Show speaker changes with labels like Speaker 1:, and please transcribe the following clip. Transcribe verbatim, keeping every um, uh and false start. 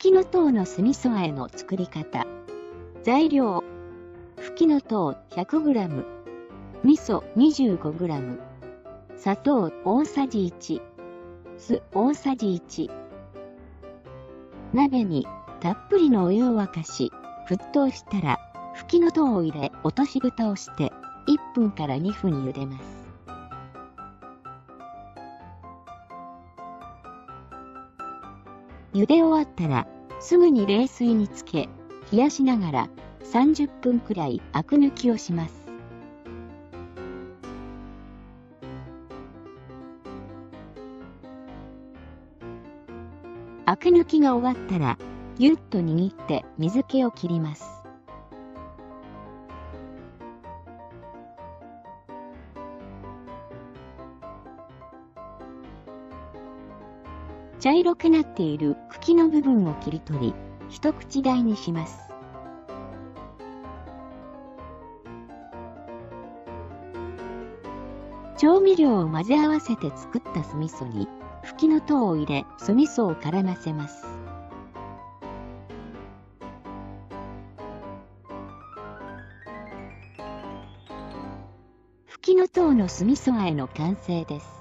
Speaker 1: きのとうの酢味噌和えの作り方。材料。ふきのとう ひゃくグラム、味噌 にじゅうごグラム、砂糖大さじいち、酢大さじいち。鍋にたっぷりのお湯を沸かし、沸騰したら、ふきのとうを入れ落とし蓋をしていっぷんからにふん茹でます。茹で終わったらすぐに冷水につけ、冷やしながらさんじゅっぷんくらいアク抜きをします。アク抜きが終わったらぎゅっと握って水気を切ります。茶色くなっている茎の部分を切り取り、一口大にします。調味料を混ぜ合わせて作った酢味噌に、ふきのとうを入れ、酢味噌を絡ませます。ふきのとうの酢味噌和えの完成です。